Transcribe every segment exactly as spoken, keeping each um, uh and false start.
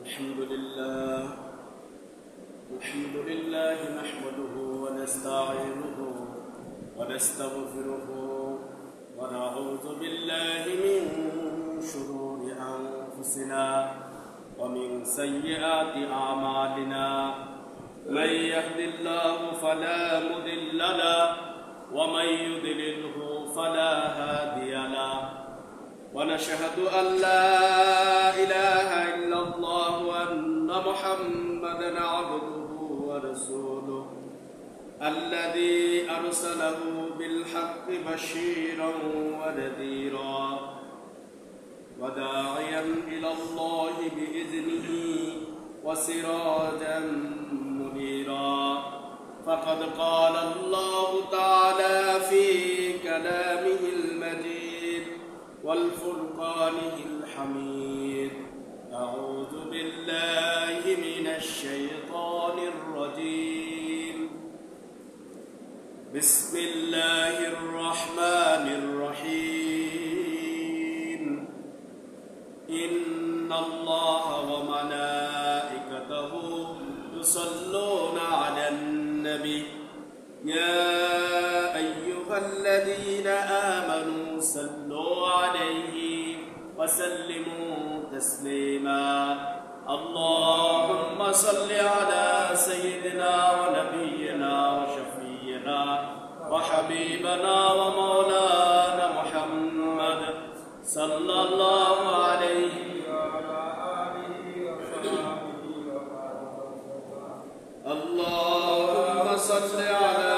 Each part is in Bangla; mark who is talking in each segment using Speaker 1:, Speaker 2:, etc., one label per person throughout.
Speaker 1: الحمد لله الحمد لله نحمده ونستعينه ونستغفره ونعوذ بالله من شرور أنفسنا ومن سيئات أعمالنا من يهد الله فلا مضل له ومن يضلله فلا هادي له ونشهد أن لا إله إلا الله وأن محمدا عبده ورسوله الذي أرسله بالحق بشيرا ونذيرا وداعيا إلى الله بإذنه وسراجا منيرا فقد قال الله تعالى في كلامه المجيد والفرقانه الحميد أعوذ بالله من الشيطان الرجيم بسم الله الرحمن الرحيم إن الله وملائكته يصلون على النبي يا أيها الذين آمنوا صلوا عليه وسلموا تسليما اللهم صل على سيدنا ونبينا وشفينا وحبيبنا ومولانا محمد صلى الله عليه وعلى آله وصحبه اللهم صل على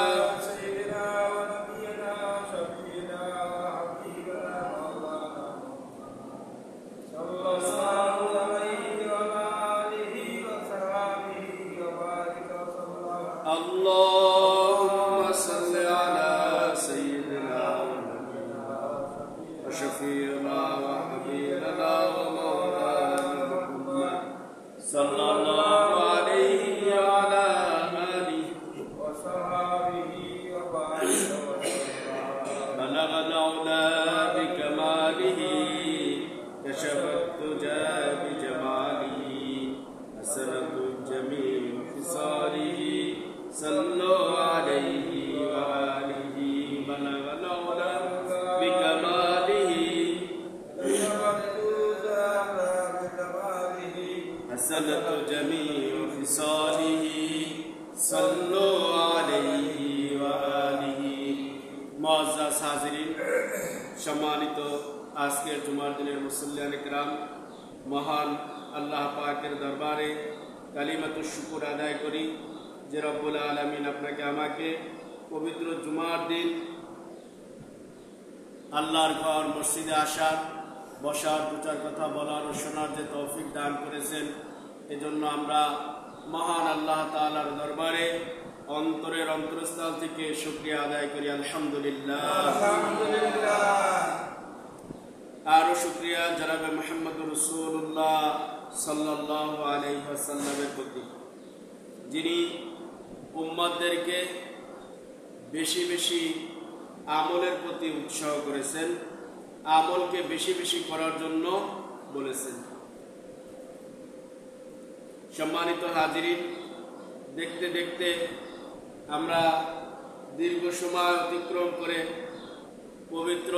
Speaker 1: اللهم صل على سيدنا ونبينا وشفيعنا وحبيبنا ومولانا محمد صلى الله عليه وعلى آله وصحبه وبارك بلغ العلا بكماله كشف الدجى بجماله حسنة جميع خصاله صلوا عليه وآله بلغ العلا بكماله حسنة جميع خصاله صلوا عليه وآله معزز حاضرين সম্মানিত আজকের জুমার দিনের মুসল্লিয়ান ইকরাম মহান আল্লাহ পাকের দরবারে কালিমাতুশ শুকর আদায় করি যে রব্বুল আলামিন আপনাকে আমাকে পবিত্র জুমার দিন আল্লাহর ঘর মসজিদে আসার বসার দু চার কথা বলার ও শোনার যে তৌফিক দান করেছেন এজন্য আমরা মহান আল্লাহ তাআলার দরবারে অন্তরের অন্তরস্থল থেকে শুকরিয়া আদায় করি আলহামদুলিল্লাহ আলহামদুলিল্লাহ আরো শুকরিয়া জনাবে মুহাম্মদুর রাসূলুল্লাহ সাল্লাল্লাহু আলাইহি ওয়াসাল্লামের প্রতি যিনি উম্মতদেরকে বেশি বেশি আমলের প্রতি উৎসাহ করেছেন আমলকে বেশি বেশি করার জন্য বলেছেন সম্মানিত হাজিরিন দেখতে দেখতে আমরা দীর্ঘ সময় অতিক্রম করে পবিত্র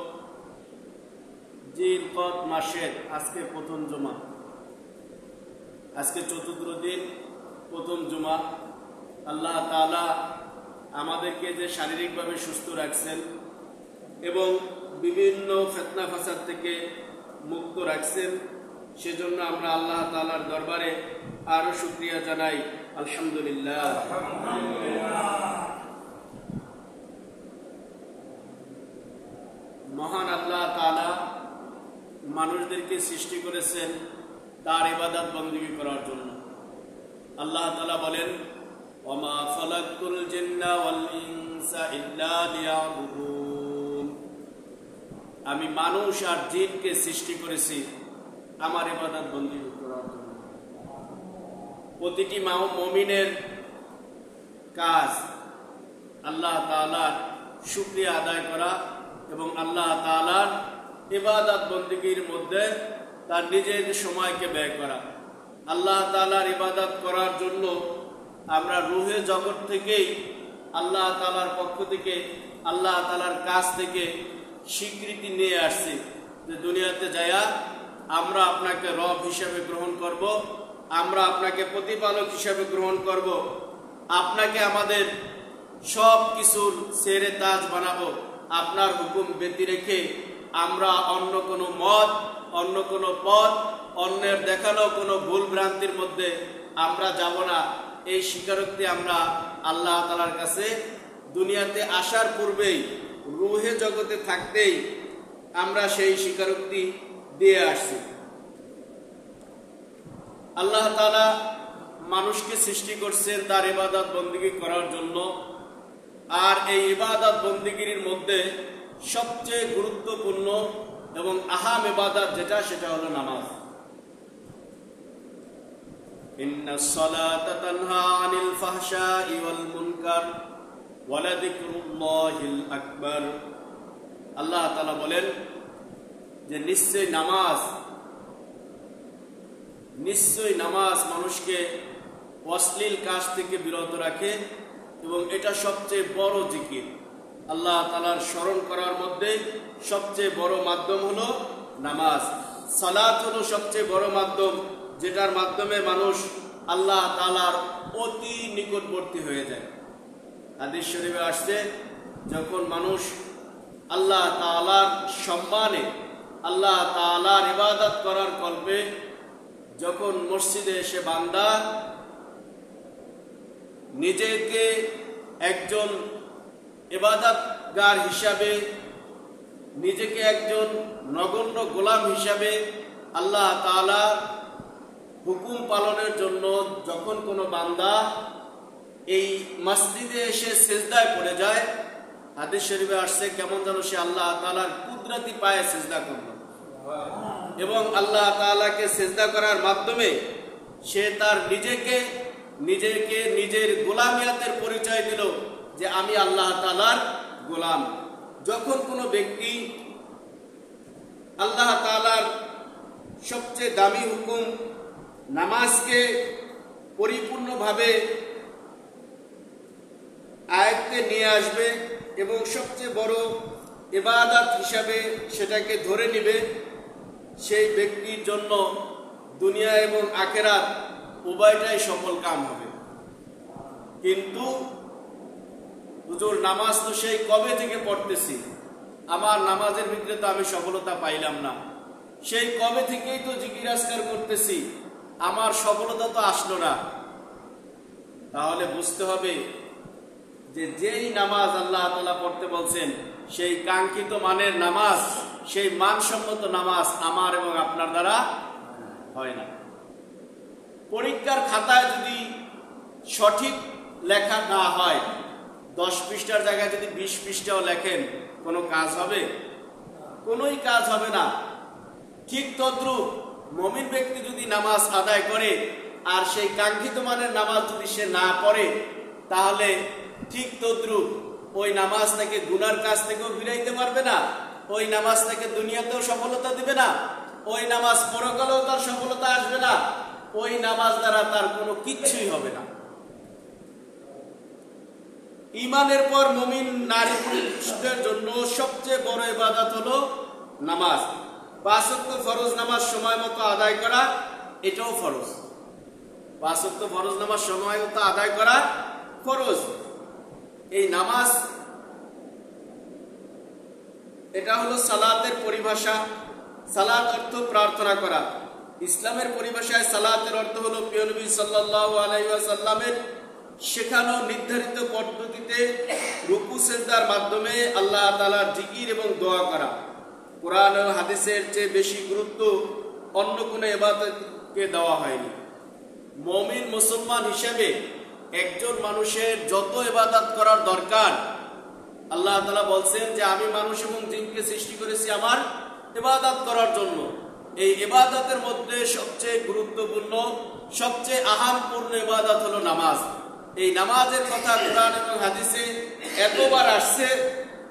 Speaker 1: জিলকদ মাসের আজকে প্রথম জুমা আজকে চতুর্থ দিন প্রথম জুমা আল্লাহ তাআলা আমাদেরকে যে শারীরিকভাবে সুস্থ রাখছেন এবং বিভিন্ন ফিতনা ফাসাদ থেকে মুক্ত রাখছেন সেজন্য আমরা আল্লাহ তাআলার দরবারে আরো শুকরিয়া জানাই আলহামদুলিল্লাহ মহান আল্লাহ তাআলা মানুষদেরকে সৃষ্টি করেছেন তার ইবাদত বندگی করার জন্য আল্লাহ তাআলা বলেন ওমা খালাকতুল জিন্না ওয়াল ইনসা ইল্লা লিয়াবুদুন আমি মানুষ আর জিনকে সৃষ্টি করেছি আমার ইবাদত বندگی করার জন্য প্রতিটি মুমিনের কাজ আল্লাহ তাআলার শুকরিয়া আদায় করা এবং আল্লাহ তাআলার ইবাদত বندگির মধ্যে তার নিজের সময়কে ব্যয় করা আল্লাহ তাআলার ইবাদত করার জন্য আমরা রূহে জগৎ থেকেই আল্লাহ তাআলার পক্ষ থেকে আল্লাহ তাআলার কাছ থেকে স্বীকৃতি নিয়ে আসছি যে দুনিয়াতে যায়া আমরা আপনাকে রব হিসেবে গ্রহণ করব, আমরা আপনাকে প্রতিপালক হিসেবে গ্রহণ করব, আপনাকে আমাদের সব কিছুর সেরে তাজ বানাবো। আপনার হুকুম ব্যতি রেখে আমরা অন্য কোনো মত, অন্য কোনো পথ, অন্যের দেখানো কোনো ভুল ভ্রান্তির মধ্যে আমরা যাব না। এই স্বীকারোক্তি আমরা আল্লাহ তাআলার কাছে দুনিয়াতে আসার পূর্বেই রূহে জগতে থাকতেই আমরা সেই স্বীকারোক্তি দিয়ে আসছি। আল্লাহ তাআলা মানুষকে সৃষ্টি করছেন তার ইবাদত বন্দেগী করার জন্য, আর এই ইবাদত বন্দেগীর মধ্যে সবচেয়ে গুরুত্বপূর্ণ এবং আহাম ইবাদত যেটা সেটা হলো নামাজ। ইন্নাস সালাতা তানহা আনিল ফাহশাই ওয়াল মুনকার ওয়া লাযিকরুল্লাহিল আকবার। আল্লাহ তাআলা বলেন যে নিশ্চয় নামাজ নিশ্চয় নামাজ মানুষকে অশ্লীল কাজ থেকে বিরত রাখে এবং এটা সবচেয়ে বড় জিকির। আল্লাহ তাআলার স্মরণ করার মধ্যে সবচেয়ে বড় মাধ্যম হলো নামাজ। সালাত হলো সবচেয়ে বড় মাধ্যম, যেটার মাধ্যমে মানুষ আল্লাহ তাআলার অতি নিকটবর্তী হয়ে যায়। হাদিস শরীফে আসছে, যখন মানুষ আল্লাহ তাআলার সম্মানে আল্লাহ তাআলার ইবাদত করার কল্পে যখন মসজিদে এসে বান্দা নিজেকে একজন ইবাদতগার হিসাবে, নিজেকে একজন নগণ্য গোলাম হিসাবে আল্লাহ তাআলা হুকুম পালনের জন্য যখন কোনো বান্দা এই মসজিদে এসে সিজদায় পড়ে যায়, হাদিস শরীফে আসছে কেমন যেন সে আল্লাহ তাআলার কুদরতি পায়ে সিজদা করল এবং আল্লাহ তাআলাকে সিজদা করার মাধ্যমে সে তার নিজেকে নিজেকে নিজের গোলামিয়াতের পরিচয় দিল যে আমি আল্লাহ তাআলার গোলাম। যখন কোনো ব্যক্তি আল্লাহ তাআলার সবচেয়ে দামি হুকুম নামাজকে পরিপূর্ণভাবে আয়ত্তে নিয়ে আসবে এবং সবচেয়ে বড় ইবাদত হিসাবে সেটাকে ধরে নেবে, সেই ব্যক্তির জন্য দুনিয়া এবং আখিরাত উভয়টাই সফল কাম হবে। কিন্তু হুজুর নামাজ তো সেই কবে থেকে পড়তেছি, আমার নামাজের ভিতরে তো আমি সফলতা পাইলাম না, সেই কবে থেকেই তো জিকির আজকার করতেছি, আমার সফলতা তো আসলো না। তাহলে বুঝতে হবে যে যেই নামাজ আল্লাহ তাআলা পড়তে বলছেন সেই কাঙ্ক্ষিত মানের নামাজ, সেই মানসম্মত নামাজ আমার এবং আপনার দ্বারা হয় না। পরীক্ষার খাতায় যদি সঠিক লেখা না হয়, দশ পৃষ্ঠার জায়গায় যদি বিশ পৃষ্ঠাও লেখেন, কোনো কাজ হবে? কোনোই কাজ হবে না। ঠিক তদ্রূপ মুমিন ব্যক্তি যদি নামাজ আদায় করে আর সেই কাঙ্ক্ষিত মানের নামাজ যদি সে না পড়ে, তাহলে ঠিক তদ্রূপ ওই নামাজ তাকে গুনার কাজ থেকেও ফিরাইতে পারবে না, ওই নামাজ তাকে দুনিয়াতেও সফলতা দিবে না, ওই নামাজ পরকালেও তার সফলতা আসবে না, ওই নামাজ দ্বারা তার কোনো কিচ্ছুই হবে না। ঈমানের পর মুমিন নারী পুরুষদের জন্য সবচেয়ে বড় ইবাদত হলো নামাজ। পাঁচ ওয়াক্ত ফরজ নামাজ সময় মতো আদায় করা, এটাও ফরজ। পাঁচ ওয়াক্ত ফরজ নামাজ সময় মতো আদায় করা ফরজ। এই নামাজ, এটা হলো সালাতের পরিভাষা। সালাত অর্থ প্রার্থনা করা। ইসলামের পরিভাষায় সালাতের অর্থ হলো প্রিয় নবী সাল্লাল্লাহু আলাইহি ওয়াসাল্লামের শেখানো নির্ধারিত পদ্ধতিতে রুকু সিজদার মাধ্যমে আল্লাহ তাআলার জিকির এবং দোয়া করা। কোরআন ও হাদিসের চেয়ে বেশি গুরুত্ব অন্য কোনো ইবাদতকে দেওয়া হয়নি। মুমিন মুসলমান হিসেবে একজন মানুষের যত ইবাদত করার দরকার, আল্লাহ তাআলা বলছেন যে আমি মানুষ এবং জিনকে সৃষ্টি করেছি আমার ইবাদত করার জন্য। এই ইবাদতের মধ্যে সবচেয়ে গুরুত্বপূর্ণ, সবচেয়ে আহামপূর্ণ ইবাদত হলো নামাজ। এই নামাজের কথা কোরআন এবং হাদিসে এতবার আসছে,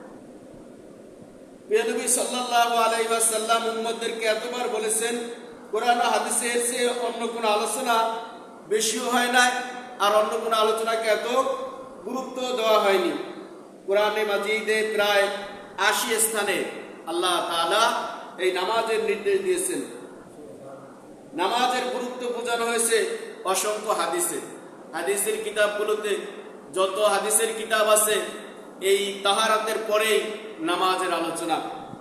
Speaker 1: নবী সাল্লাল্লাহু আলাইহি ওয়াসাল্লাম উম্মতদেরকে এতবার বলেছেন কোরআন ও হাদিসের চেয়ে অন্য কোনো আলোচনা বেশিও হয় না, আর অন্য কোনো আলোচনাকে এত গুরুত্ব দেওয়া হয়নি। কোরআনে মাজিদে প্রায় আশি স্থানে আল্লাহ তাআলা এই নামাজের নির্দেশ দিয়েছেন। নামাজের গুরুত্ব বোঝানো হয়েছে অসংখ্য হাদিসে। হাদিসের কিতাবগুলোতে যত হাদিসের কিতাব আছে, এই তাহারাতের পরেই নামাজের আলোচনা।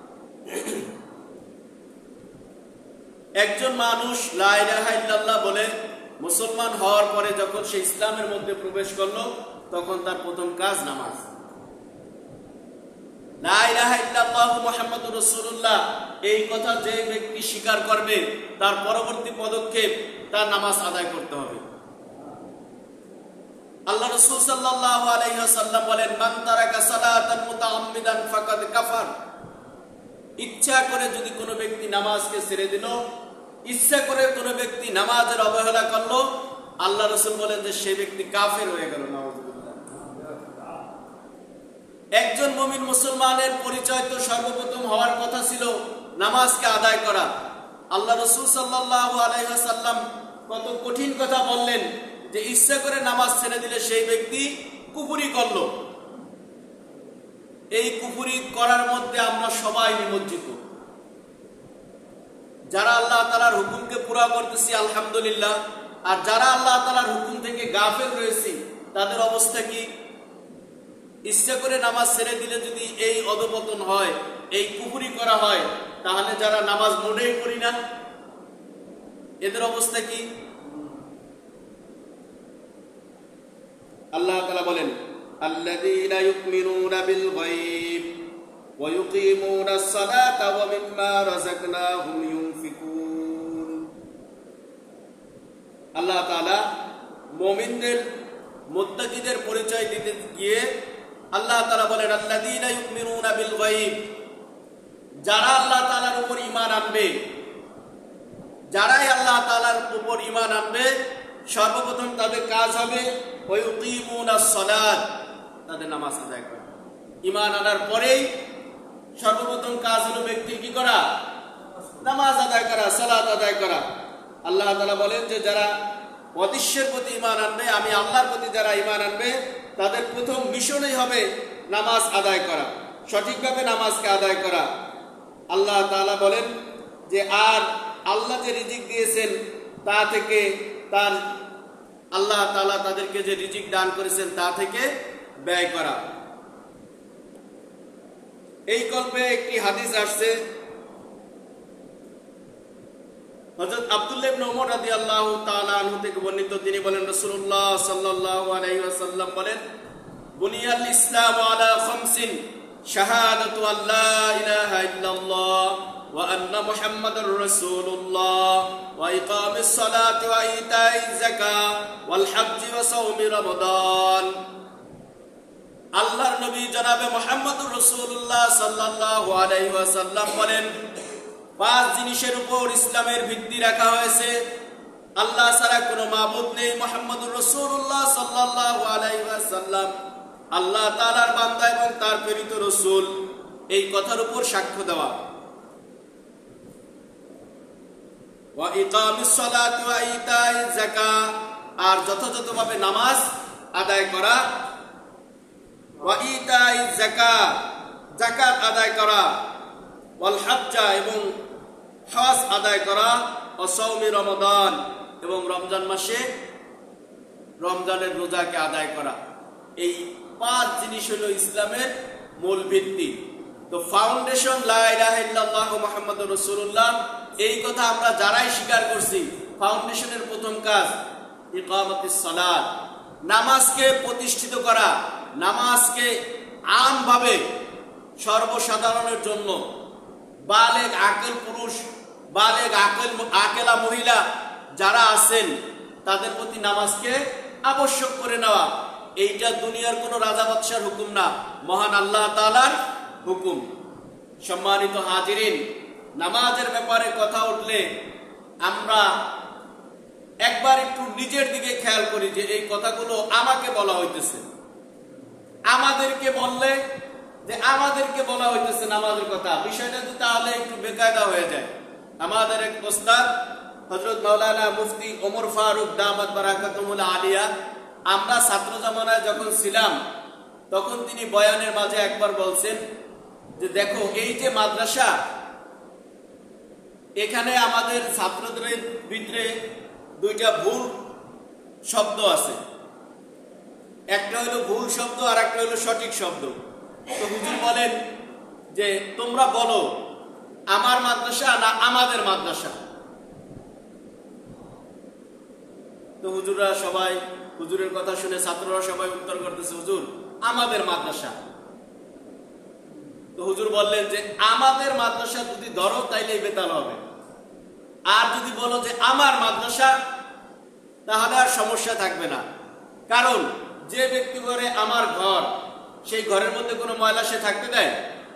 Speaker 1: একজন মানুষ লা ইলাহা ইল্লাল্লাহ বলে মুসলমান হওয়ার পরে যখন সে ইসলামের মধ্যে প্রবেশ করলো, তখন তার প্রথম কাজ নামাজ। লা ইলাহা ইল্লাল্লাহ মুহাম্মাদুর রাসূলুল্লাহ এই কথা যে ব্যক্তি স্বীকার করবে, তার পরবর্তী পদক্ষেপ তার নামাজ আদায় করতে হবে। আল্লাহ রাসূল সাল্লাল্লাহু আলাইহি ওয়াসাল্লাম বলেন, মান তারাকা সালাতান মুতাআম্মিদান ফাকাদ কাফার। ইচ্ছা করে যদি কোনো ব্যক্তি নামাজকে ছেড়ে দিল, ইচ্ছা করে কোনো ব্যক্তি নামাজের অবহেলা করলো, আল্লাহ রাসূল বলেন যে সেই ব্যক্তি কাফের হয়ে গেল। নাউযুবিল্লাহ। একজন মুমিন মুসলমানের পরিচয় তো সর্বপ্রথম হওয়ার কথা ছিল নামাজকে আদায় করা। আল্লাহ রাসূল সাল্লাল্লাহু আলাইহি ওয়াসাল্লাম কত কঠিন কথা বললেন যে ইচ্ছা করে নামাজ ছেড়ে দিলে সেই ব্যক্তি কুফরি করলো। এই কুফরি করার মধ্যে আমরা সবাই নিমজ্জিত। যারা আল্লাহ তাআলার হুকুমকে পুরা করতেছি আলহামদুলিল্লাহ, আর যারা আল্লাহ তাআলার হুকুম থেকে গাফেল রয়েছে তাদের অবস্থা কি? ইচ্ছা করে নামাজ ছেড়ে দিলে যদি এই অধপতন হয়, এই কুফরি করা হয়, তাহলে যারা নামাজ মোটেই পড়ি না এদের অবস্থা কি? আল্লাহ তাআলা বলেন, আল্লাযীনা ইউমিনুনা বিল গায়ব ওয়া ইউকিমুনাস সালাতা ওয়া মিম্মা রাযাকনাহুম ইউনফিকুন। আল্লাহ তাআলা মুমিনদের, মুত্তাকিদের পরিচয় দিতে গিয়ে আল্লাহ তাআলা বলেন, আল্লাযীনা ইউমিনুনা বিল গায়ব, যারা আল্লাহ তাআলার উপর ঈমান আনবে, যারাই আল্লাহ তাআলার উপর ঈমান আনবে, সর্বপ্রথম তাদের কাজ হবে ওয়া ইউকিমুনাস সালাত, তাদের নামাজ আদায় করা। ঈমান আনার পরেই সর্বপ্রথম কাজ হলো ব্যক্তির কি করা? নামাজ আদায় করা, সালাত আদায় করা। আল্লাহ তাআলা বলেন যে যারা অদৃশ্যের প্রতি ঈমান আনবে, আমি আল্লাহর প্রতি যারা ঈমান আনবে, তাদের প্রথম মিশনই হবে নামাজ আদায় করা, সঠিকভাবে নামাজকে আদায় করা। আল্লাহ তাআলা বলেন যে আর আল্লাহ যে রিজিক দিয়েছেন তা থেকে, তার আল্লাহ তাআলা তাদেরকে যে রিজিক দান করেছেন তা থেকে ব্যয় করা। এই কল্পে একটি হাদিস আসছে, হযরত আব্দুল্লাহ ইবনে ওমর রাদিয়াল্লাহু তাআলা আনহু থেকে বর্ণিত, তিনি বলেন রাসূলুল্লাহ সাল্লাল্লাহু আলাইহি ওয়াসাল্লাম বলেন, বুনিয়াল ইসলাম আলা খামসিন শাহাদাতু আল্লা ইলাহা ইল্লাল্লাহ ওয়া আন্না মুহাম্মাদুর রাসূলুল্লাহ ওয়া ইকামিস সালাতি ওয়া ইতাইজ যাকাত ওয়াল হজ্জি ওয়া সাওমি রমাদান। আল্লাহর নবী জনাবে মুহাম্মদুর রাসূলুল্লাহ সাল্লাল্লাহু আলাইহি ওয়াসাল্লাম বলেন, পাঁচ জিনিসের উপর ইসলামের ভিত্তি রাখা হয়েছে। আল্লাহ ছাড়া কোনো মাবুদ নেই, মুহাম্মদুর রাসূলুল্লাহ সাল্লাল্লাহু আলাইহি ওয়াসাল্লাম আল্লাহ তাআলার বান্দা এবং তার প্রেরিত রাসূল, এই কথার উপর সাক্ষ্য দেওয়া। ওয়া ইকামিস সালাতি ওয়া ইতাইজ যাকাত, আর যথাযথভাবে নামাজ আদায় করা। ওয়া ইতাইজ যাকাত, যাকাত আদায় করা। ওয়াল হজ্জা, এবং হজ আদায় করা। ওয়া সাওমি রমাদান, এবং রমজান মাসে রমজানের রোজাকে আদায় করা। এই পাঁচ জিনিস হলো ইসলামের মূল ভিত্তি। তো ফাউন্ডেশন লা ইলাহা ইল্লাল্লাহ মুহাম্মাদুর রাসূলুল্লাহ, এই কথা আমরা যারাই স্বীকার করছি, ফাউন্ডেশনের প্রথম কাজ ইকামাতিস সালাত, নামাজকে প্রতিষ্ঠিত করা, নামাজকে আমভাবে সর্বসাধারণের জন্য, বালেগ আকেল পুরুষ, বালেগ আকেল আকেলা মহিলা যারা আছেন তাদের প্রতি নামাজকে আবশ্যক করে নেওয়া। এইটা দুনিয়ার কোন রাজা বাদশার হুকুম না, মহান আল্লাহ তাআলার হুকুম। সম্মানিত হাজিরিন, নামাজের ব্যাপারে কথা উঠলে আমরা একবার একটু নিজের দিকে খেয়াল করি যে এই কথাগুলো আমাকে বলা হইতেছে, আমাদেরকে বললে যে আমাদেরকে বলা হইতেছে নামাজের কথা, বিষয়টা তো তাহলে একটু বেকায়দা হয়ে যায়। আমাদের এক ওস্তাদ হযরত মাওলানা মুফতি ওমর ফারুক দামাত বারাকাতুহুল আলিয়া, আমরা ছাত্র জামানায় যখন ছিলাম তখন তিনি বয়ানের মাঝে একবার বলছেন যে দেখো এই যে মাদ্রাসা, এখানে আমাদের ছাত্রদের ভিতরে দুইটা ভুল শব্দ আছে, একটা হলো ভুল শব্দ আর একটা হলো সঠিক শব্দ। তো হুজুর বলেন যে তোমরা বলো আমার মাদ্রাসা না আমাদের মাদ্রাসা? তো হুজুররা সবাই, হুজুরের কথা শুনে ছাত্ররা সবাই উত্তর করতেছে হুজুর আমাদের মাদ্রাসা। তো হুজুর বললেন যে আমাদের মাদ্রাসা যদি ধরো তাইলে বেতাল হবে, আর যদি বলো যে আমার মাদ্রাসা তাহলে আর সমস্যা থাকবে না। কারণ যে ব্যক্তি ঘরে আমার ঘর, সেই ঘরের মধ্যে কোনো ময়লা সে থাকতে দেয়?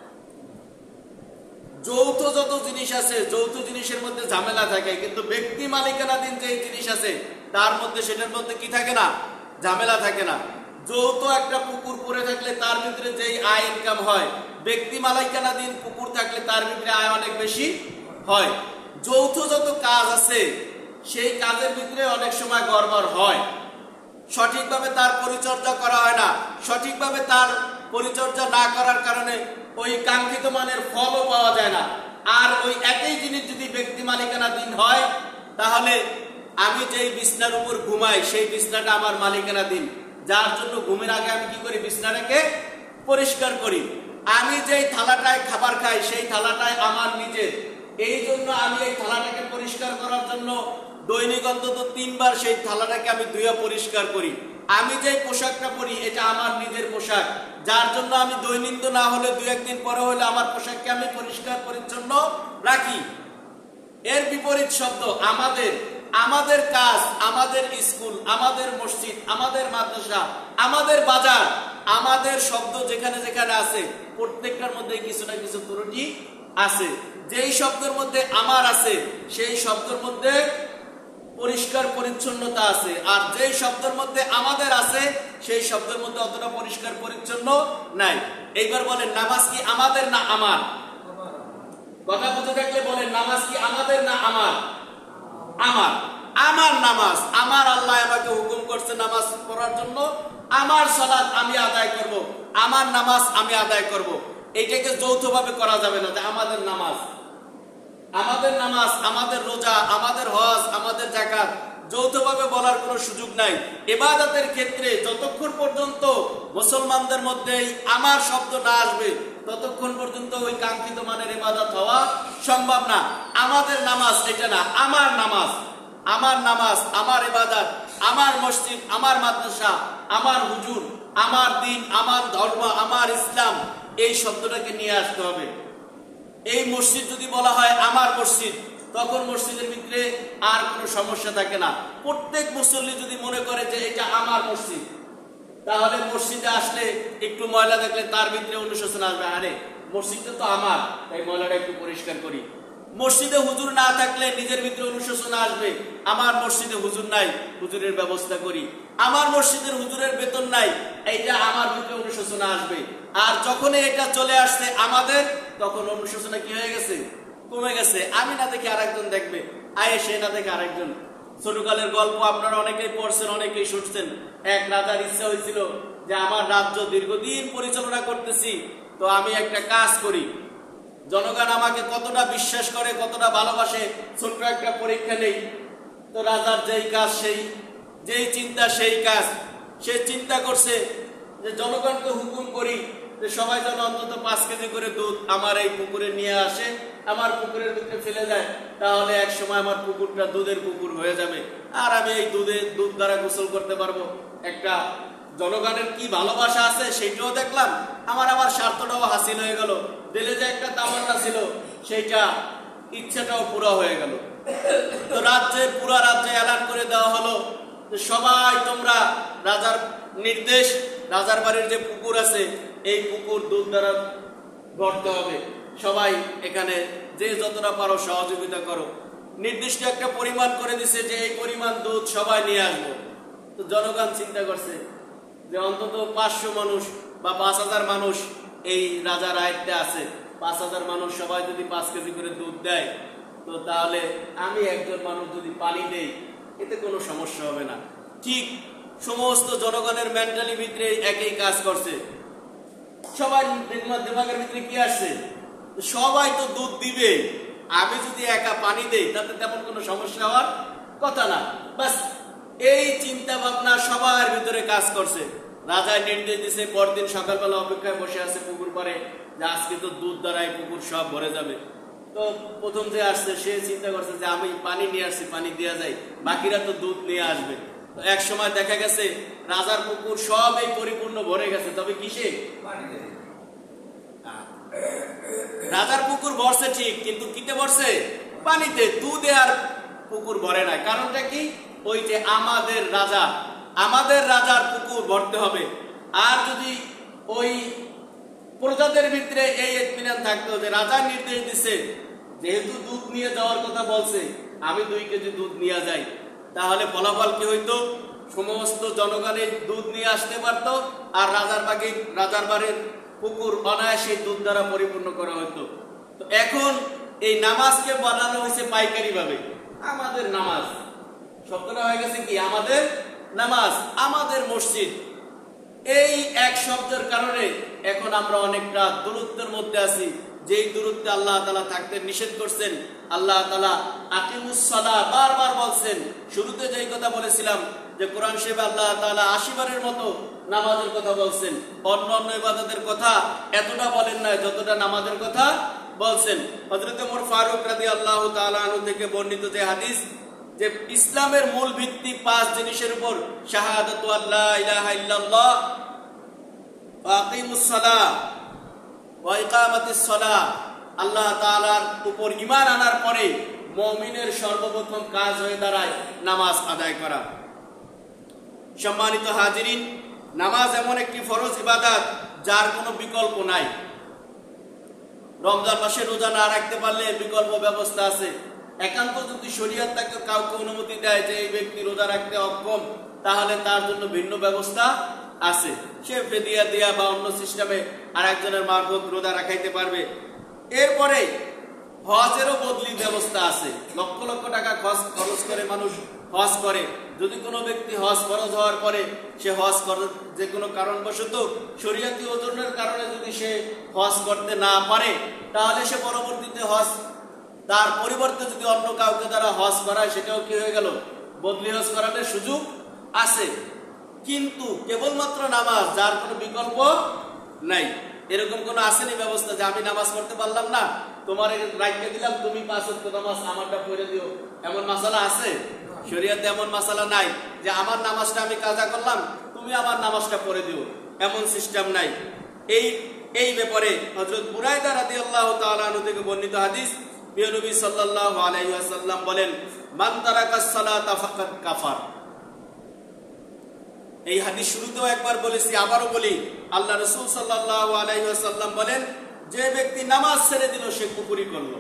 Speaker 1: যৌথ যত জিনিস আছে যৌথ জিনিসের মধ্যে ঝামেলা থাকে, কিন্তু ব্যক্তি মালিকানাধীন যে জিনিস আছে তার মধ্যে সেটার মধ্যে কি থাকে না? ঝামেলা থাকে না। যৌথ একটা পুকুর পড়ে থাকলে তার ভিতরে যেই আয় ইনকাম হয়, ব্যক্তি মালিকানাধীন পুকুর থাকলে তার ভিতরে আয় অনেক বেশি হয়। যৌথ যত কাজ আছে সেই কাজের ভিতরে অনেক সময় গড়বড় হয়, সঠিকভাবে তার পরিচর্যা করা হয় না, সঠিকভাবে তার পরিচর্যা না করার কারণে ওই কাঙ্ক্ষিত মানের ফলও পাওয়া যায় না। আর ওই একই জিনিস যদি ব্যক্তি মালিকানাধীন হয়, তাহলে আমি যেই বিছনার উপর ঘুমাই সেই বিছনাটা আমার মালিকানাধীন, যার জন্য ঘুমের আগে আমি কি করি? বিছনাটাকে পরিষ্কার করি। আমি যেই থালাটায় খাবার খাই সেই থালাটায় আমার নিজের, এই জন্য আমি এই থালাটাকে পরিষ্কার করার জন্য দৈনিক অন্তত তিনবার সেই থালাটাকে আমি ধুয়ে পরিষ্কার করি। আমি যে পোশাকটা পরি এটা আমার নিজের পোশাক, যার জন্য আমি দৈনন্দিন না হলে দুই একদিন পরে হলে আমার পোশাককে আমি পরিষ্কার পরিচ্ছন্ন রাখি। এর বিপরীত শব্দ আমাদের, আমাদের কাজ, আমাদের স্কুল, আমাদের মসজিদ, আমাদের মাদ্রাসা, আমাদের বাজার, আমাদের শব্দ যেখানে যেখানে আছে প্রত্যেকটার মধ্যে কিছু না কিছু ত্রুটি আছে। যেই শব্দের মধ্যে আমার আছে সেই শব্দের মধ্যে পরিষ্কার পরিচ্ছন্নতা আছে, আর যেই শব্দের মধ্যে আমাদের আছে সেই শব্দের মধ্যে অতটা পরিষ্কার পরিচ্ছন্ন নাই। এইবার বলেন নামাজ কি আমাদের না আমার? কথা বুঝে থাকলে বলেন নামাজ কি আমাদের না আমার? আমার। আমার নামাজ, আমার আল্লাহ আমাকে হুকুম করছে নামাজ পড়ার জন্য, আমার সালাত আমি আদায় করব, আমার নামাজ আমি আদায় করব। এইটাকে যৌথভাবে করা যাবে না যে আমাদের নামাজ, আমাদের নামাজ, আমাদের রোজা, আমাদের হজ, আমাদের যাকাত যৌথভাবে বলার কোনো সুযোগ নাই। ইবাদতের ক্ষেত্রে যতক্ষণ পর্যন্ত মুসলমানদের মধ্যে আমার শব্দ না আসবে ততক্ষণ পর্যন্ত ওই কাঙ্ক্ষিত মানের ইবাদত হওয়া সম্ভব না। আমাদের নামাজ এটা না, আমার নামাজ, আমার নামাজ, আমার ইবাদত, আমার মসজিদ, আমার মাদ্রাসা, আমার হুজুর, আমার দিন, আমার ধর্ম, আমার ইসলাম, এই শব্দটাকে নিয়ে আসতে হবে। এই মসজিদ যদি বলা হয় আমার মসজিদ, তখন মসজিদের ভিতরে আর কোনো সমস্যা থাকে না। প্রত্যেক মুসল্লি যদি মনে করে যে এটা আমার মসজিদ, তাহলে মসজিদে আসলে একটু ময়লা দেখলে তার ভিতরে অনুশোচনা আসবে, আরে মসজিদটা তো আমার, তাই ময়লাটা একটু পরিষ্কার করি। মসজিদে হুজুর না থাকলে নিজের ভিতরে অনুশোচনা আসবে, আমার মসজিদে হুজুর নাই, হুজুরের ব্যবস্থা করি। আমার মসজিদের হুজুরের বেতন নাই, এইটা আমার ভিতরে অনুশোচনা আসবে। আর যখন এটা চলে আসছে আমাদের, তখন অনুশোচনা কি হয়ে গেছে? কমে গেছে। আমি না দেখে আরেকজন দেখবে, আয়ে সে না দেখে আরেকজন। ছোটকালের গল্প আপনারা অনেকেই পড়ছেন, অনেকেই শুনছেন। এক রাজার ইচ্ছা হয়েছিল যে আমার রাজ্য দীর্ঘদিন পরিচালনা করতেছি, তো আমি একটা কাজ করি, জনগণ আমাকে কতটা বিশ্বাস করে, কতটা ভালোবাসে, ছোট্ট একটা পরীক্ষা নেই। তো রাজার যেই কাজ সেই, যেই চিন্তা সেই কাজ। সে চিন্তা করছে যে জনগণকে হুকুম করি যে সবাই যেন অন্তত পাঁচ কেজি করে দুধ আমার এই পুকুরে নিয়ে আসে, আমার পুকুরের ভিতরে ফেলে দেয়, তাহলে এক সময় আমার পুকুরটা দুধের পুকুর হয়ে যাবে, আর আমি এই দুধে দুধ দ্বারা গোসল করতে পারবো। একটা জনগণের কি ভালোবাসা আছে সেইটাও দেখলাম, আমার আমার স্বার্থটাও হাসিল হয়ে গেল, দিলে যে একটা তামান্না ছিল সেইটা ইচ্ছাটাও পুরো হয়ে গেল। তো রাজ্যের পুরা রাজ্যে এলান করে দেওয়া হলো যে সবাই তোমরা, রাজার নির্দেশ, রাজার বাড়ির যে পুকুর আছে এই পুকুর দুধ দ্বারা ভরতে হবে, সবাই এখানে যে যতটা পারো সহযোগিতা করো। নির্দিষ্ট একটা পরিমাণ করে দিছে যে এই পরিমাণ দুধ সবাই নিয়ে আসবো। তো জনগণ চিন্তা করছে যে অন্তত পাঁচশো মানুষ বা পাঁচ হাজার মানুষ এই রাজার আয়ত্তে আছে, পাঁচ হাজার মানুষ সবাই যদি পাঁচ কেজি করে দুধ দেয় তো তাহলে আমি একজন মানুষ যদি পানি দেই এতে কোনো সমস্যা হবে না। ঠিক সমস্ত জনগণের মেন্টালি ভিতরে একই কাজ করছে। সবাই দিমাগের ভিতরে কি আসছে, সবাই তো দুধ দিবে, আমি যদি একা পানি দেই তাতে তেমন কোনো সমস্যা হওয়ার কথা না। বাস এই চিন্তা ভাবনা সবার ভিতরে কাজ করছে। রাজা নির্দেশ দিছে, পরদিন সকালবেলা অপেক্ষায় বসে আছে পুকুর পাড়ে, যে আজকে তো দুধ দ্বারাই পুকুর সব ভরে যাবে। তো প্রথম যে আসছে সে চিন্তা করছে যে আমি পানি নিয়ে আসছি, পানি দেওয়া যায়, বাকিরা তো দুধ নিয়ে আসবে। তো এক সময় দেখা গেছে রাজার পুকুর সব এই পরিপূর্ণ ভরে গেছে, তবে কিসে? রাজার পুকুর ভরছে ঠিক, কিন্তু কিতে ভরছে? পানিতে। দুধে আর পুকুর ভরে নাই। কারণটা কি? ওই যে আমাদের রাজা, আমাদের রাজার পুকুর ভরতে হবে। আর যদি ওই প্রজাদের ভিতরে এই ইতমিনান থাকতো যে রাজা নির্দেশ দিছে, যেহেতু দুধ নিয়ে যাওয়ার কথা বলছে, আমি দুই কেজি দুধ নিয়ে যাই, তাহলে ফলাফল কি হইতো? সমস্ত জনগণের দুধ নিয়ে আসতে পারতো, আর রাজার বাড়ি রাজার বাড়ির পুকুর অনায়াসে দুধ দ্বারা পরিপূর্ণ করা হতো। তো এখন এই নামাজকে বানানো হয়েছে পাইকারি ভাবে। আমাদের নামাজ শব্দটা হয়ে গেছে কি? আমাদের নামাজ, আমাদের মসজিদ। এই এক শব্দের কারণে এখন আমরা অনেকটা দূরত্বের মধ্যে আছি, যেই দূরত্বে আল্লাহ তাআলা থাকতে নিষেধ করছেন। আল্লাহ তাআলা আকিমুস সালাহ বারবার বলছেন। শুরুতে যেই কথা বলেছিলাম যে কোরআন শরীফে আল্লাহ তাআলা আশি বারের মতো নামাজের কথা বলছেন, অন্য অন্য ইবাদতের কথা এতটা বলেন না যতটা নামাজের কথা বলছেন। হযরত ওমর ফারুক রাদিয়াল্লাহু তাআলা আনহু থেকে বর্ণিত যে হাদিস, যে ইসলামের মূল ভিত্তি পাঁচ জিনিসের উপর, শাহাদাতু আল্লা ইলাহা ইল্লাল্লাহ ওয়া আকিমুস সালাহ ওয়া ইকামাতিস সালাহ। আল্লাহ তাআলার উপর ঈমান আনার পরে মুমিনের সর্বপ্রথম কাজ হয়ে দাঁড়ায় নামাজ আদায় করা। সম্মানিত হাজিরিন, নামাজ এমন একটি ফরজ ইবাদত যার কোনো বিকল্প নাই। রমজান মাসে রোজা না রাখতে পারলে বিকল্প ব্যবস্থা আছে। একান্ত যদি শরীয়ত তাকে কাউকে অনুমতি দেয় যে এই ব্যক্তি রোজা রাখতে অক্ষম, তাহলে তার জন্য ভিন্ন ব্যবস্থা আছে। সে ফিদিয়া দিয়া বা অন্য সিস্টেমে আর একজনের মারফত রোজা রাখাইতে পারবে। এরপরে হজেরও বদলি ব্যবস্থা আছে। লক্ষ লক্ষ টাকা খরচ করে মানুষ হজ করে। যদি কোনো ব্যক্তি হজ ফরজ হওয়ার পরে সে হজ করে যে কোনো কারণবশত শরীয়তি ওজনের কারণে যদি সে হজ করতে না পারে, তাহলে সে পরবর্তীতে হজ তার পরিবর্তে যদি অন্য কাউকে দ্বারা হজ করায়, সেটাও কি হয়ে গেল? বদলি হজ করানোর সুযোগ আছে। কিন্তু কেবলমাত্র নামাজ, যার কোনো বিকল্প নাই। এরকম কোনো আসেনি ব্যবস্থা যে আমি নামাজ পড়তে পারলাম না, তোমার রাইখে দিলাম, তুমি পাঁচ ওয়াক্ত নামাজ আমারটা পড়ে দিও, এমন মাসালা আছে? শরীয়তে এমন মাসালা নাই যে আমার নামাজটা আমি কাজা করলাম, তুমি আমার নামাজটা পড়ে দিও, এমন সিস্টেম নাই। এই এই ব্যাপারে হযরত বুরায়দা রাদিয়াল্লাহু তাআলা আনহু থেকে বর্ণিত হাদিস, প্রিয় নবী সাল্লাল্লাহু আলাইহি ওয়াসাল্লাম বলেন, মান তারাকাস সালাতা ফাকাদ কাফার। এই হাদিস শুরুতেও একবার বলেছি, আবারও বলি, আল্লাহ রাসূল সাল্লাল্লাহু আলাইহি ওয়াসাল্লাম বলেন, যে ব্যক্তি নামাজ ছেড়ে দিল সে কুফরি করলো।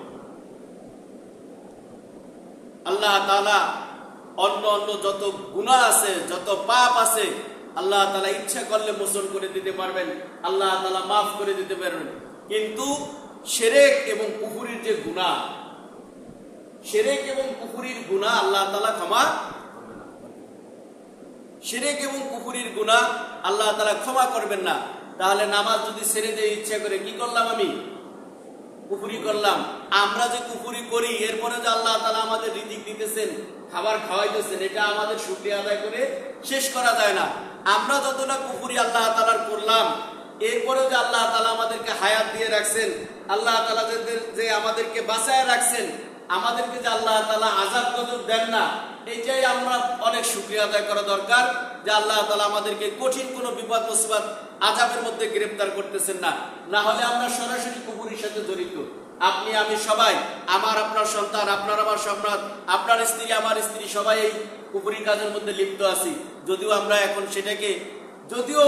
Speaker 1: আল্লাহ তাআলা অন্য অন্য যত গুনাহ আছে, যত পাপ আছে, আল্লাহ তাআলা ইচ্ছা করলে মোচন করে দিতে পারবেন, আল্লাহ তাআলা মাফ করে দিতে পারবেন। কিন্তু শিরক এবং কুফরির যে গুনাহ, শিরক এবং কুফরির গুনাহ আল্লাহ তাআলা ক্ষমা করবেন না। শিরক এবং কুফরির গুনাহ আল্লাহ তাআলা ক্ষমা করবেন না। তাহলে নামাজ যদি ছেড়ে দিয়ে ইচ্ছা করে কি করলাম? আমি কুফরি করলাম। আমরা যে কুফরি করি, এরপরে যে আল্লাহ তাআলা আমাদের রিজিক দিতেছেন, খাবার খাওয়াইতেছেন, এটা আমাদের শুকরিয়া আদায় করে শেষ করা যায় না। আমরা যতটা কুফরি আল্লাহ তাআলার করলাম, এরপরে যে আল্লাহ তাআলা আমাদেরকে হায়াত দিয়ে রাখছেন, আল্লাহ তাআলা যে আমাদেরকে বাঁচায় রাখছেন, আমাদেরকে যে আল্লাহ তাআলা আযাব গজব দেন না, এইটাই আমরা অনেক শুকরিয়া আদায় করা দরকার যে আল্লাহ তাআলা আমাদেরকে কঠিন কোনো বিপদ মুসিবত আযাবের মধ্যে গ্রেফতার করতেছেন না। না হলে আমরা সরাসরি কুফরির সাথে জড়িত। আপনি আমি সবাই, আমার আপনার সন্তান, আপনার আমার সন্তান, আপনার স্ত্রী আমার স্ত্রী, সবাই এই কুফরি কাজের মধ্যে লিপ্ত আছি। যদিও আমরা এখন সেটাকে, যদিও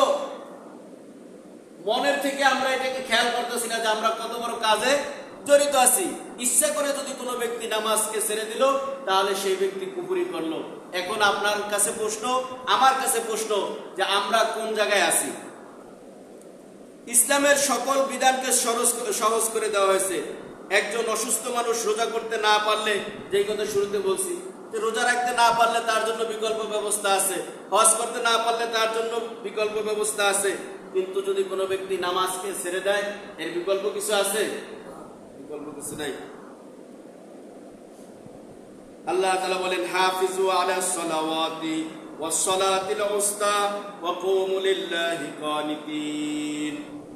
Speaker 1: মনের থেকে আমরা এটাকে খেয়াল করতেছি না যে আমরা কত বড় কাজে জড়িত আছি। ইচ্ছা করে যদি কোনো ব্যক্তি নামাজকে ছেড়ে দিল, তাহলে সেই ব্যক্তি কুফরি করলো। এখন আপনার কাছে প্রশ্ন, আমার কাছে প্রশ্ন, যে আমরা কোন জায়গায় আছি? ইসলামের সকল বিধানকে সহজ করে দেওয়া হয়েছে। একজন অসুস্থ মানুষ রোজা করতে না পারলে, যেই কথা শুরুতে বলছি যে রোজা রাখতে না পারলে তার জন্য বিকল্প ব্যবস্থা আছে, হজ করতে না পারলে তার জন্য বিকল্প ব্যবস্থা আছে। কিন্তু যদি কোনো ব্যক্তি নামাজকে ছেড়ে দেয়, এর বিকল্প কিছু আছে? বিকল্প কিছু নাই। আল্লাহ তাআলা বলেন, হাফিজু আলাস সালাওয়াতি ওয়াস সালাতিল উসতা ওয়া কুমু লিল্লাহি কানিতিন।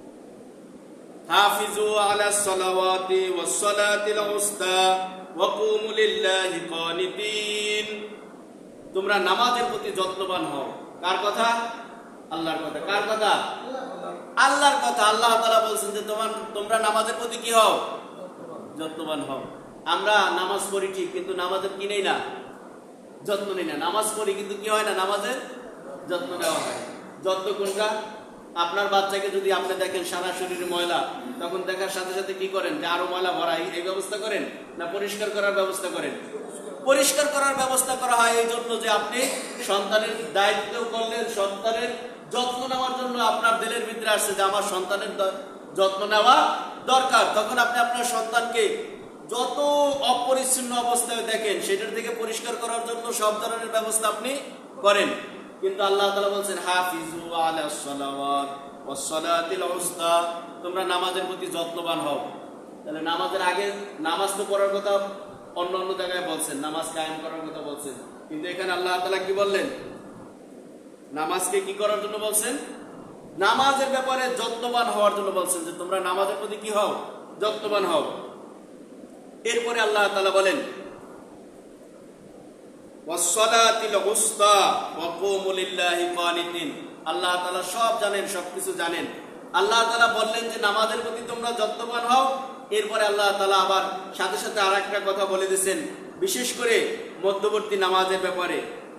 Speaker 1: হাফিজু আলাস সালাওয়াতি ওয়াস সালাতিল উসতা ওয়া কুমু লিল্লাহি কানিতিন। তোমরা নামাজের প্রতি যত্নবান হও। কার কথা? আল্লাহর কথা। কার কথা? আল্লাহর কথা। আল্লাহ তাআলা বলছেন যে তোমার তোমরা নামাজের প্রতি কি হও? যত্নবান হও। আমরা নামাজ পড়ি ঠিক, কিন্তু নামাজের কি নেই না, যত্ন নেই না। নামাজ পড়ি কিন্তু কি হয় না, নামাজের যত্ন নেওয়া হয়। যত্ন কোনটা? আপনার বাচ্চাকে যদি আপনি দেখেন সারা শরীরে ময়লা, তখন দেখার সাথে সাথে কি করেন, যে আরো ময়লা ভরা, এই ব্যবস্থা করেন না পরিষ্কার করার ব্যবস্থা করেন? পরিষ্কার করার ব্যবস্থা করা হয় এই জন্য যে আপনি সন্তানের দায়িত্ব করলেন, সন্তানের যত্ন নেওয়ার জন্য আপনার দিলের ভিতরে আসছে যে আমার সন্তানের যত্ন নেওয়া দরকার। তখন আপনি আপনার সন্তানকে যত অপরিচ্ছন্ন অবস্থায় দেখেন, সেটার থেকে পরিষ্কার করার জন্য সব ধরনের ব্যবস্থা আপনি করেন। কিন্তু আল্লাহ তাআলা বলছেন, হাফিজু আলাস সালাওয়াত ওয়াস সালাতিল উসতা, তোমরা নামাজের প্রতি যত্নবান হও। তাহলে নামাজের আগে নামাজ তো পড়ার কথা অন্য অন্য জায়গায় বলছেন, নামাজ কায়েম করার কথা বলছেন, কিন্তু এখানে আল্লাহ তাআলা কি বললেন? নামাজকে কি করার জন্য বলছেন? নামাজের ব্যাপারে যত্নবান হওয়ার জন্য বলছেন, যে তোমরা নামাজের প্রতি কি হও? যত্নবান হও। এরপরে আল্লাহ তাআলা বলেন, ওয়াস সালাতিল উসতা ওয়া কুমু লিল্লাহি কানিতিন। আল্লাহ তাআলা সব জানেন, সবকিছু জানেন। আল্লাহ তাআলা বললেন যে নামাজের প্রতি তোমরা যত্নবান হও। এরপরে আল্লাহ তাআলা আবার সাথে সাথে আর একটা কথা বলে দিয়েছেন, বিশেষ করে মধ্যবর্তী নামাজের ব্যাপারে।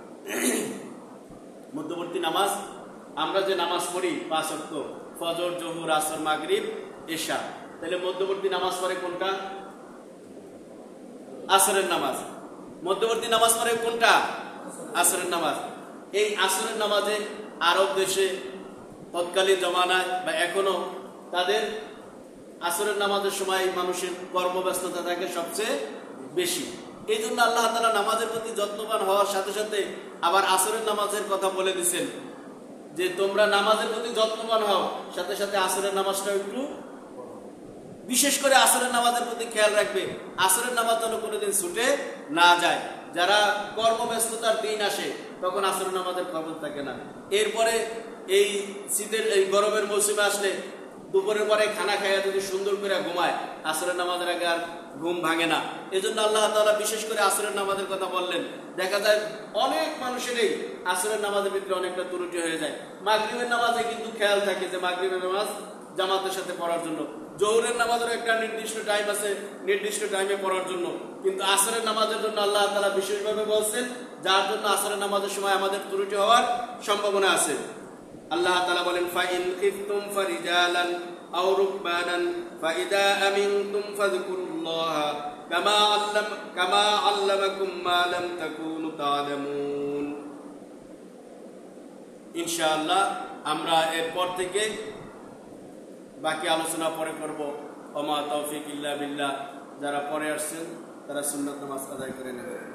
Speaker 1: মধ্যবর্তী নামাজ, আমরা যে নামাজ পড়ি পাঁচ ওয়াক্ত, ফজর, জোহর, আসর, মাগরিব, এশা, তাহলে মধ্যবর্তী নামাজ পড়ে কোনটা? আসরের নামাজ। মধ্যবর্তী নামাজ পড়ে কোনটা? আসরের নামাজ। এই আসরের নামাজে আরব দেশে তৎকালীন জমানায় বা এখনো তাদের আসরের নামাজের সময় মানুষের কর্মব্যস্ততা থাকে সবচেয়ে বেশি। এই জন্য আল্লাহ তাআলা নামাজের প্রতি যত্নবান হওয়ার সাথে সাথে আবার আসরের নামাজের কথা বলে দিয়েছেন, যে তোমরা নামাজের প্রতি যত্নবান হও। সাথে সাথে আসরের নামাজটা একটু বিশেষ করে আসরের নামাজের প্রতি খেয়াল রাখবে, আসরের নামাজ যেন কোনোদিন ছুটে না যায়। যারা কর্মব্যস্ততার দিন আসে তখন আসরের নামাজের খবর থাকে না। এরপরে এই শীতের এই গরমের মৌসুমে আসলে দুপুরের পরে খানা খাইয়া যদি সুন্দর করে ঘুমায়, আসরের নামাজের আগে আর ঘুম ভাঙে না। এই জন্য আল্লাহ তাআলা বিশেষ করে আসরের নামাজের কথা বললেন। দেখা যায় অনেক মানুষেরই আসরের নামাজের ভিতরে অনেকটা ত্রুটি হয়ে যায়। মাগরিবের নামাজে কিন্তু খেয়াল থাকে যে মাগরিবের নামাজ জামাতের সাথে পড়ার জন্য, জোহরের নামাজের একটা নির্দিষ্ট টাইম আছে, নির্দিষ্ট টাইমে পড়ার জন্য। কিন্তু আসরের নামাজের জন্য আল্লাহ তাআলা বিশেষভাবে বলছেন, যার জন্য আসরের নামাজের সময় আমাদের ত্রুটি হওয়ার সম্ভাবনা আছে। আল্লাহ তাআলা বলেন, ফাইন খিফতুম ফারিজালান আও রুকবানান ফাইদা আমিনতুম ফাযকুরুল্লাহা কামা আল্লাম কামা আল্লামাকুম মা লাম তাকুনু তা'লামুন। ইনশাআল্লাহ আমরা এরপর থেকে বাকি আলোচনা পরে করব। ওমা তৌফিক ইল্লা বিল্লাহ। যারা পরে আসছেন তারা সুন্নাত নামাজ আদায় করে নেবেন।